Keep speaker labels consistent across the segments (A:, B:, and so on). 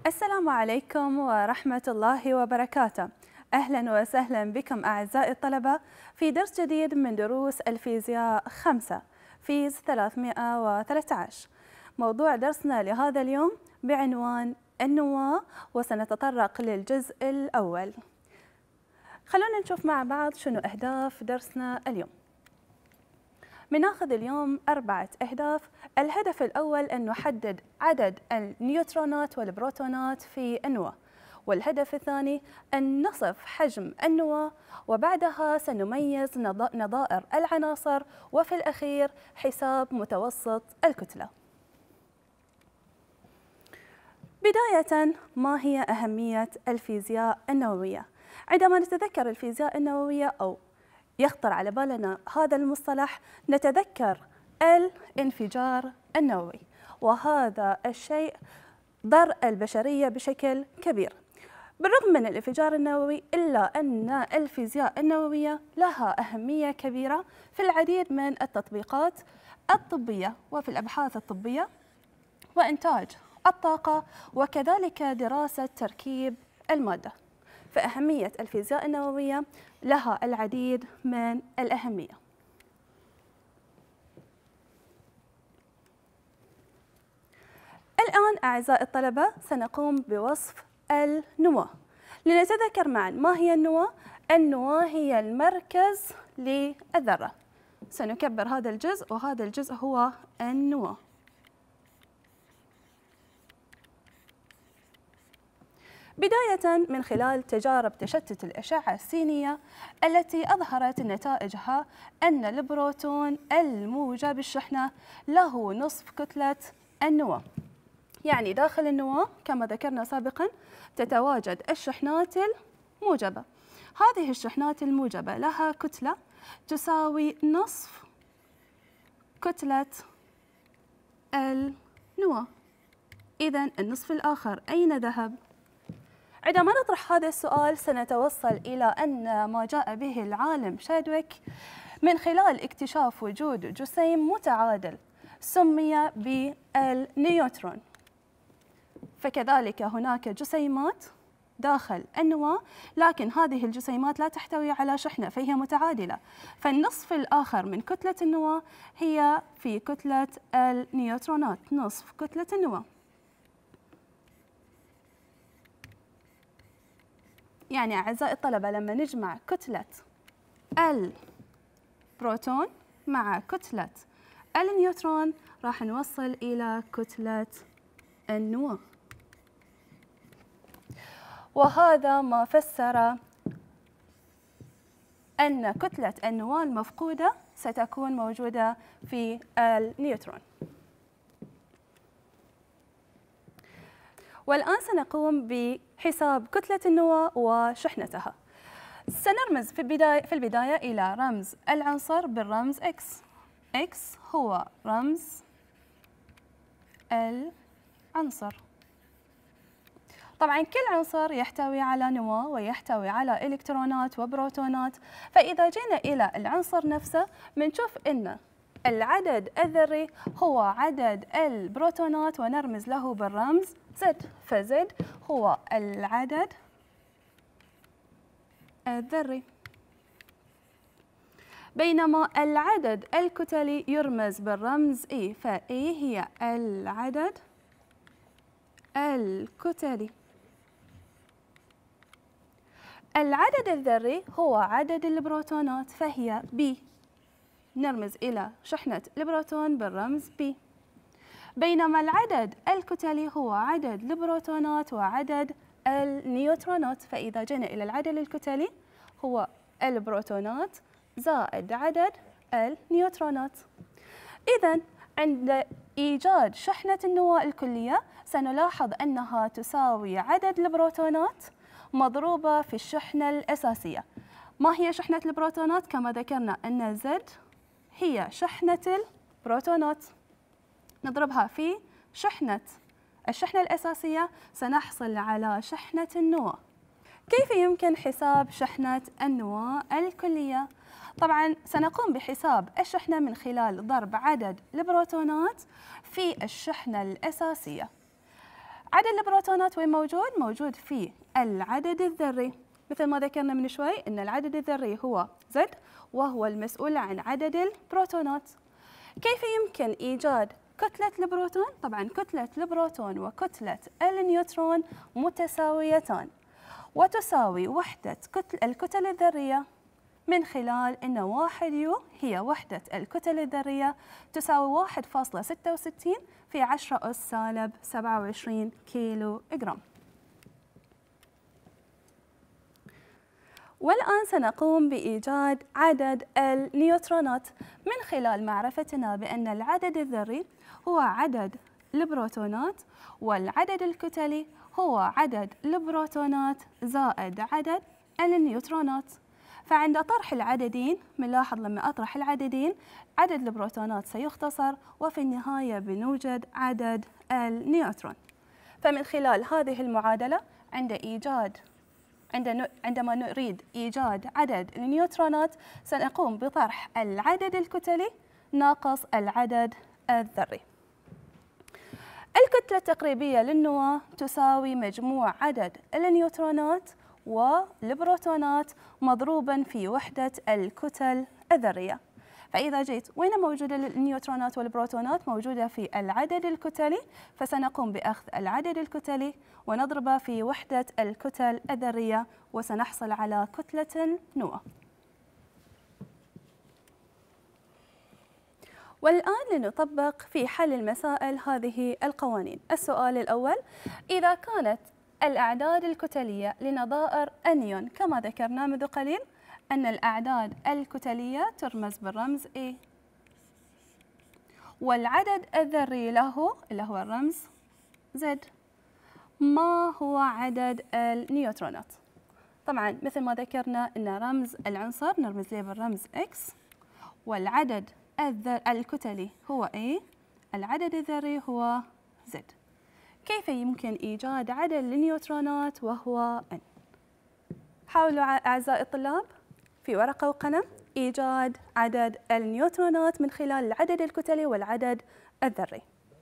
A: السلام عليكم ورحمة الله وبركاته. أهلا وسهلا بكم أعزائي الطلبة في درس جديد من دروس الفيزياء 5 فيز 313. موضوع درسنا لهذا اليوم بعنوان النواة، وسنتطرق للجزء الأول. خلونا نشوف مع بعض شنو أهداف درسنا اليوم. بناخذ اليوم 4 أهداف. الهدف الأول أن نحدد عدد النيوترونات والبروتونات في النواة، والهدف الثاني أن نصف حجم النواة، وبعدها سنميز نظائر العناصر، وفي الأخير حساب متوسط الكتلة. بداية، ما هي أهمية الفيزياء النووية؟ عندما نتذكر الفيزياء النووية أو يخطر على بالنا هذا المصطلح نتذكر الانفجار النووي، وهذا الشيء ضر البشرية بشكل كبير. بالرغم من الانفجار النووي إلا أن الفيزياء النووية لها أهمية كبيرة في العديد من التطبيقات الطبية وفي الأبحاث الطبية وإنتاج الطاقة، وكذلك دراسة تركيب المادة. فأهمية الفيزياء النووية لها العديد من الأهمية. الآن أعزائي الطلبة سنقوم بوصف النواة. لنتذكر معا ما هي النواة؟ النواة هي المركز للذرة. سنكبر هذا الجزء، وهذا الجزء هو النواة. بداية من خلال تجارب تشتت الأشعة السينية التي أظهرت نتائجها أن البروتون الموجب الشحنة له نصف كتلة النواة. يعني داخل النواة كما ذكرنا سابقا تتواجد الشحنات الموجبة. هذه الشحنات الموجبة لها كتلة تساوي نصف كتلة النواة. إذن النصف الآخر أين ذهب؟ عندما نطرح هذا السؤال سنتوصل إلى أن ما جاء به العالم شادويك من خلال اكتشاف وجود جسيم متعادل سمي بالنيوترون. فكذلك هناك جسيمات داخل النواة، لكن هذه الجسيمات لا تحتوي على شحنة فهي متعادلة، فالنصف الآخر من كتلة النواة هي في كتلة النيوترونات، نصف كتلة النواة. يعني أعزائي الطلبة لما نجمع كتلة البروتون مع كتلة النيوترون راح نوصل إلى كتلة النواة، وهذا ما فسر أن كتلة النواة المفقودة ستكون موجودة في النيوترون. والآن سنقوم بحساب كتلة النواة وشحنتها. سنرمز في البداية إلى رمز العنصر بالرمز X. X هو رمز العنصر. طبعا كل عنصر يحتوي على نواة ويحتوي على إلكترونات وبروتونات، فإذا جينا إلى العنصر نفسه بنشوف إن العدد الذري هو عدد البروتونات ونرمز له بالرمز Z، فZ هو العدد الذري، بينما العدد الكتلي يرمز بالرمز E، فE هي العدد الكتلي. العدد الذري هو عدد البروتونات فهي B، نرمز إلى شحنة البروتون بالرمز B، بينما العدد الكتلي هو عدد البروتونات وعدد النيوترونات، فإذا جينا إلى العدد الكتلي هو البروتونات زائد عدد النيوترونات. إذن عند إيجاد شحنة النواة الكلية سنلاحظ أنها تساوي عدد البروتونات مضروبة في الشحنة الأساسية. ما هي شحنة البروتونات؟ كما ذكرنا أن Z هي شحنة البروتونات، نضربها في الشحنة الأساسية سنحصل على شحنة النواة. كيف يمكن حساب شحنة النواة الكلية؟ طبعا سنقوم بحساب الشحنة من خلال ضرب عدد البروتونات في الشحنة الأساسية. عدد البروتونات وين موجود؟ موجود في العدد الذري، مثل ما ذكرنا من شوي أن العدد الذري هو Z وهو المسؤول عن عدد البروتونات. كيف يمكن إيجاد كتلة البروتون؟ طبعا كتلة البروتون وكتلة النيوترون متساويتان، وتساوي وحدة الكتل الذرية من خلال أن 1 يو هي وحدة الكتل الذرية تساوي 1.66 في 10 أس سالب 27 كيلو جرام. والآن سنقوم بإيجاد عدد النيوترونات من خلال معرفتنا بأن العدد الذري هو عدد البروتونات والعدد الكتلي هو عدد البروتونات زائد عدد النيوترونات. فعند طرح العددين بنلاحظ لما أطرح العددين عدد البروتونات سيختصر وفي النهاية بنوجد عدد النيوترون. فمن خلال هذه المعادلة عندما نريد إيجاد عدد النيوترونات سنقوم بطرح العدد الكتلي ناقص العدد الذري. الكتلة التقريبية للنواة تساوي مجموع عدد النيوترونات والبروتونات مضروبا في وحدة الكتل الذرية. فإذا جيت وين موجودة النيوترونات والبروتونات؟ موجودة في العدد الكتلي، فسنقوم بأخذ العدد الكتلي ونضربه في وحدة الكتل الذرية وسنحصل على كتلة النواة. والآن لنطبق في حل المسائل هذه القوانين. السؤال الأول: إذا كانت الأعداد الكتلية لنظائر أنيون كما ذكرنا منذ قليل أن الأعداد الكتلية ترمز بالرمز A، والعدد الذري له اللي هو الرمز Z، ما هو عدد النيوترونات؟ طبعا مثل ما ذكرنا أن رمز العنصر نرمز له بالرمز X، والعدد الكتلي هو A، العدد الذري هو Z. كيف يمكن إيجاد عدد النيوترونات وهو N؟ حاولوا أعزائي الطلاب في ورقة وقلم إيجاد عدد النيوترونات من خلال العدد الكتلي والعدد الذري.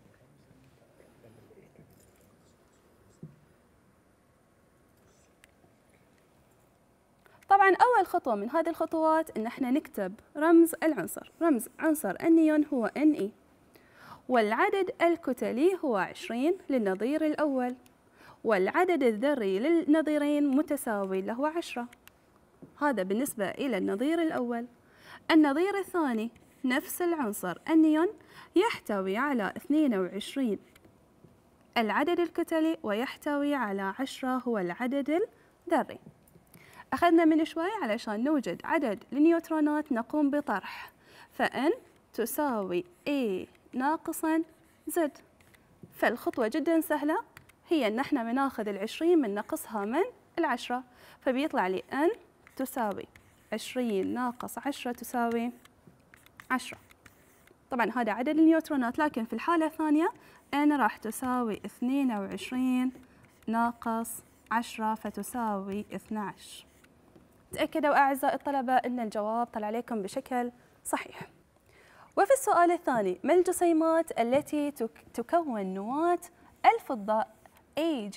A: طبعا أول خطوة من هذه الخطوات إن احنا نكتب رمز العنصر. رمز عنصر النيون هو Na، والعدد الكتلي هو 20 للنظير الأول، والعدد الذري للنظيرين متساوي اللي هو 10. هذا بالنسبة إلى النظير الأول. النظير الثاني نفس العنصر النيون يحتوي على 22 العدد الكتلي ويحتوي على 10 هو العدد الذري. أخذنا من شوي علشان نوجد عدد النيوترونات نقوم بطرح، فN تساوي A ناقصاً Z. فالخطوة جداً سهلة، هي أن احنا بناخذ 20 بننقصها من 10، فبيطلع لي N تساوي 20 ناقص 10 تساوي 10. طبعاً هذا عدد النيوترونات، لكن في الحالة الثانية N راح تساوي 22 ناقص 10 فتساوي 12. تأكدوا أعزائي الطلبة أن الجواب طلع عليكم بشكل صحيح. وفي السؤال الثاني: ما الجسيمات التي تكون نواة الفضة Ag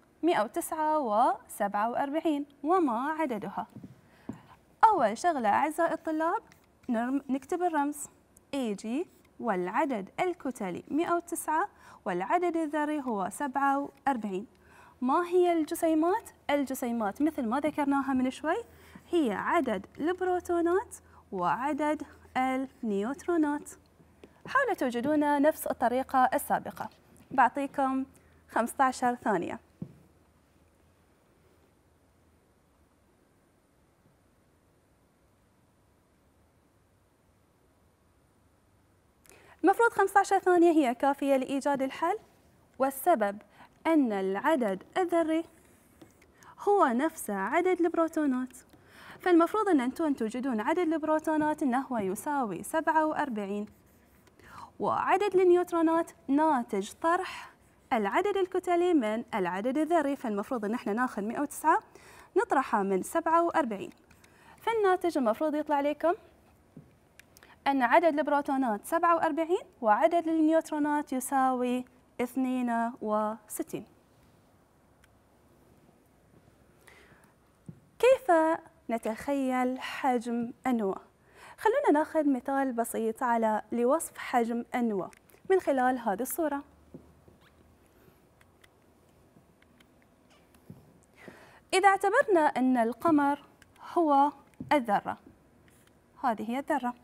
A: 149 وما عددها؟ أول شغلة أعزائي الطلاب نكتب الرمز Ag والعدد الكتلي 109 والعدد الذري هو 47. ما هي الجسيمات؟ الجسيمات مثل ما ذكرناها من شوي هي عدد البروتونات وعدد النيوترونات. حاولوا توجدون نفس الطريقة السابقة. بعطيكم 15 ثانية. المفروض 15 ثانية هي كافية لإيجاد الحل، والسبب أن العدد الذري هو نفس عدد البروتونات، فالمفروض أن أنتم توجدون عدد البروتونات أنه هو يساوي 47، وعدد النيوترونات ناتج طرح العدد الكتلي من العدد الذري، فالمفروض أن احنا ناخذ 109 نطرحها من 47، فالناتج المفروض يطلع لكم أن عدد البروتونات 47 وعدد النيوترونات يساوي 62. كيف نتخيل حجم النواة؟ خلونا ناخذ مثال بسيط لوصف حجم النواة من خلال هذه الصورة. إذا اعتبرنا أن القمر هو الذرة، هذه هي الذرة،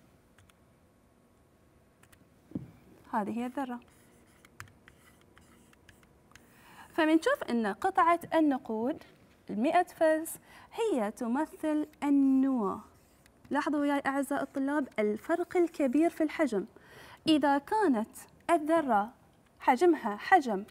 A: هذه هي الذرة، فمنشوف أن قطعة النقود 100 فلس هي تمثل النواة. لاحظوا وياي أعزائي الطلاب الفرق الكبير في الحجم. إذا كانت الذرة حجمها حجم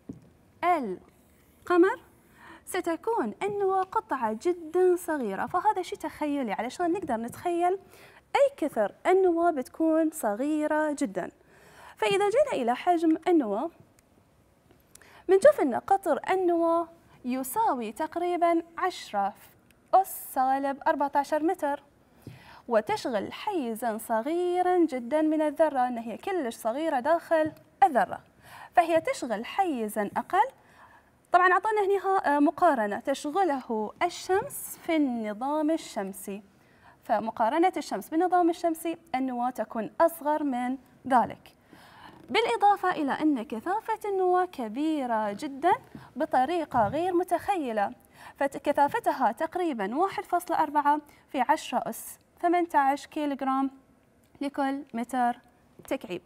A: القمر ستكون النواة قطعة جدا صغيرة، فهذا شيء تخيلي علشان نقدر نتخيل أي كثر النواة بتكون صغيرة جدا. فإذا جينا إلى حجم النواة بنشوف أن قطر النواة يساوي تقريبا 10 أس سالب 14 متر، وتشغل حيزا صغيرا جدا من الذرة، أن هي كلش صغيرة داخل الذرة، فهي تشغل حيزا أقل. طبعا أعطانا هنا مقارنة تشغله الشمس في النظام الشمسي، فمقارنة الشمس بالنظام الشمسي النواة تكون أصغر من ذلك، بالإضافة إلى أن كثافة النواة كبيرة جدا بطريقة غير متخيلة، فكثافتها تقريبا 1.4 في 10 أس 18 كيلوغرام لكل متر تكعيب.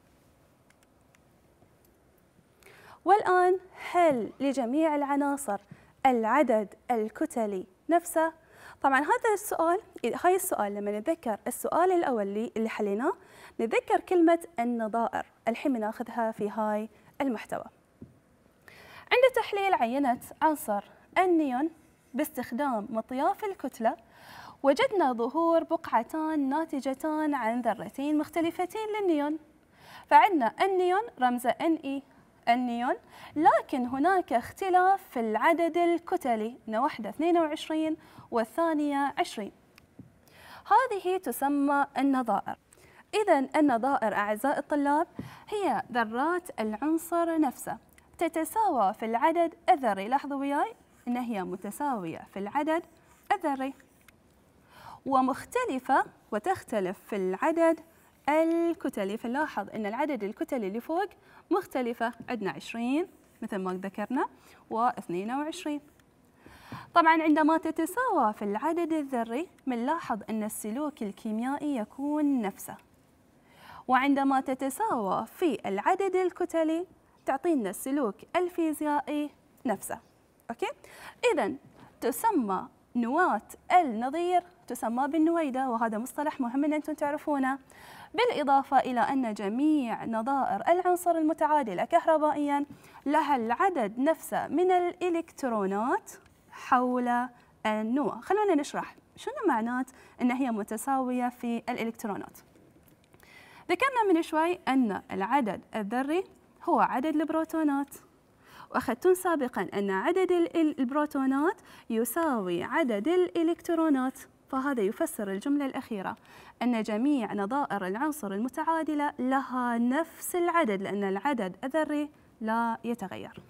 A: والآن هل لجميع العناصر العدد الكتلي نفسه؟ طبعا هاي السؤال لما نتذكر السؤال الأول اللي حليناه نتذكر كلمة النظائر، الحين بناخذها في هاي المحتوى. عند تحليل عينة عنصر النيون باستخدام مطياف الكتلة وجدنا ظهور بقعتان ناتجتان عن ذرتين مختلفتين للنيون، فعندنا النيون رمزه Ne النيون، لكن هناك اختلاف في العدد الكتلي، ان واحدة 22 والثانية 20. هذه تسمى النظائر. إذا النظائر أعزائي الطلاب هي ذرات العنصر نفسه تتساوى في العدد الذري، لاحظوا وياي ان هي متساوية في العدد الذري ومختلفة وتختلف في العدد الكتلي، فنلاحظ ان العدد الكتلي اللي فوق مختلفة، عندنا 20 مثل ما ذكرنا و22. طبعا عندما تتساوى في العدد الذري بنلاحظ ان السلوك الكيميائي يكون نفسه، وعندما تتساوى في العدد الكتلي تعطينا السلوك الفيزيائي نفسه. اوكي؟ اذا تسمى نواة النظير تسمى بالنويدة، وهذا مصطلح مهم ان انتم تعرفونه، بالإضافة إلى أن جميع نظائر العنصر المتعادلة كهربائياً لها العدد نفسه من الإلكترونات حول النواة. خلونا نشرح شنو معنات أن هي متساوية في الإلكترونات. ذكرنا من شوي أن العدد الذري هو عدد البروتونات، وأخذتون سابقاً أن عدد البروتونات يساوي عدد الإلكترونات، فهذا يفسر الجملة الأخيرة أن جميع نظائر العنصر المتعادلة لها نفس العدد، لأن العدد الذري لا يتغير.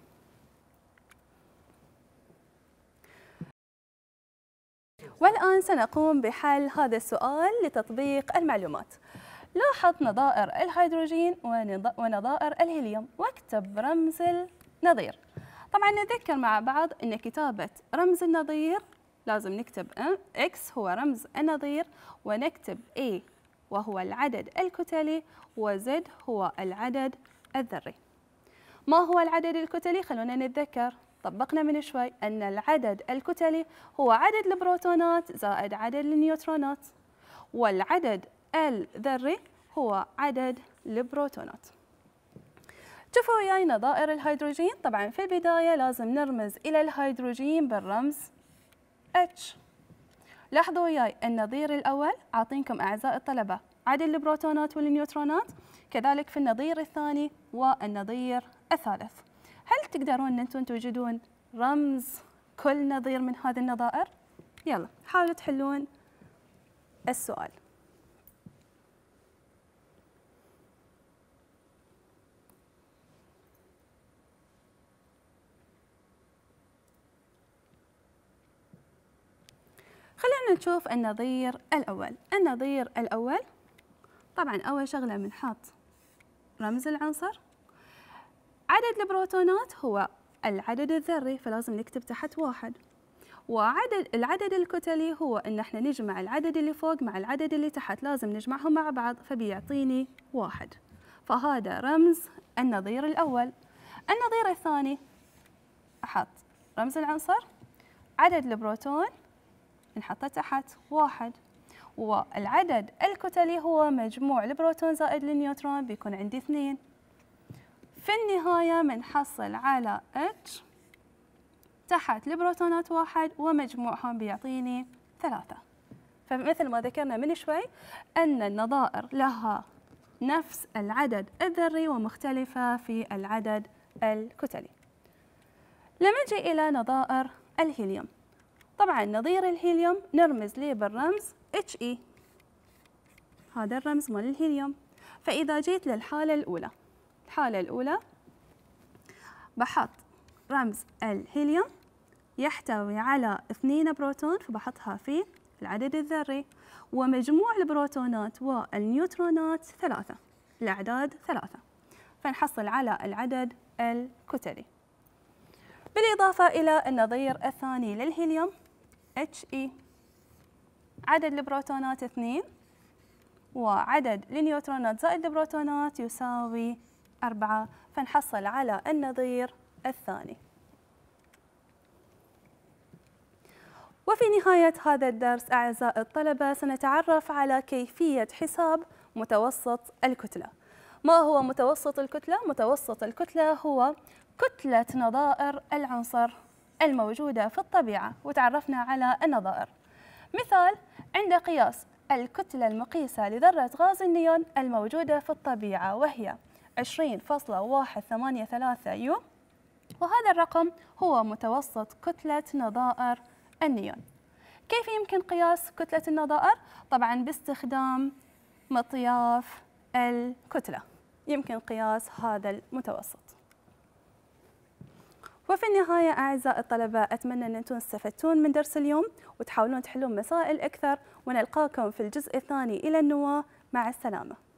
A: والآن سنقوم بحل هذا السؤال لتطبيق المعلومات. لاحظ نظائر الهيدروجين ونظائر الهيليوم واكتب رمز النظير. طبعا نذكر مع بعض أن كتابة رمز النظير لازم نكتب X هو رمز النظير، ونكتب A وهو العدد الكتلي، وZ هو العدد الذري. ما هو العدد الكتلي؟ خلونا نتذكر، طبقنا من شوي أن العدد الكتلي هو عدد البروتونات زائد عدد النيوترونات، والعدد الذري هو عدد البروتونات. شوفوا وياي نظائر الهيدروجين. طبعا في البداية لازم نرمز إلى الهيدروجين بالرمز H. لاحظوا وياي النظير الأول أعطيكم أعزائي الطلبة عدد البروتونات والنيوترونات، كذلك في النظير الثاني والنظير الثالث. هل تقدرون أن أنتم توجدون رمز كل نظير من هذه النظائر؟ يلا حاولوا تحلون السؤال. خلينا نشوف النظير الأول. النظير الأول طبعا أول شغلة بنحط رمز العنصر. عدد البروتونات هو العدد الذري، فلازم نكتب تحت 1. العدد الكتلي هو إن احنا نجمع العدد اللي فوق مع العدد اللي تحت، لازم نجمعهم مع بعض فبيعطيني 1. فهذا رمز النظير الأول. النظير الثاني أحط رمز العنصر، عدد البروتون نحطه تحت 1، والعدد الكتلي هو مجموع البروتون زائد النيوترون بيكون عندي 2. في النهاية بنحصل على H تحت البروتونات 1 ومجموعهم بيعطيني 3. فمثل ما ذكرنا من شوي أن النظائر لها نفس العدد الذري ومختلفة في العدد الكتلي. لما نجي إلى نظائر الهيليوم، طبعا نظير الهيليوم نرمز ليه بالرمز He، هذا الرمز مال الهيليوم. فإذا جيت للحالة الأولى، الحالة الأولى بحط رمز الهيليوم يحتوي على 2 بروتون، فبحطها في العدد الذري، ومجموع البروتونات والنيوترونات 3، الأعداد 3، فنحصل على العدد الكتلي. بالإضافة إلى النظير الثاني للهيليوم He، عدد البروتونات 2 وعدد النيوترونات زائد البروتونات يساوي 4، فنحصل على النظير الثاني. وفي نهاية هذا الدرس أعزائي الطلبة سنتعرف على كيفية حساب متوسط الكتلة. ما هو متوسط الكتلة؟ متوسط الكتلة هو كتلة نظائر العنصر الموجودة في الطبيعة، وتعرفنا على النظائر. مثال عند قياس الكتلة المقيسة لذرة غاز النيون الموجودة في الطبيعة وهي 20.183 يو، وهذا الرقم هو متوسط كتلة نظائر النيون. كيف يمكن قياس كتلة النظائر؟ طبعا باستخدام مطياف الكتلة يمكن قياس هذا المتوسط. وفي النهاية أعزائي الطلبة أتمنى أن أنتم استفدتون من درس اليوم وتحاولون تحلون مسائل أكثر، ونلقاكم في الجزء الثاني إلى النواة. مع السلامة.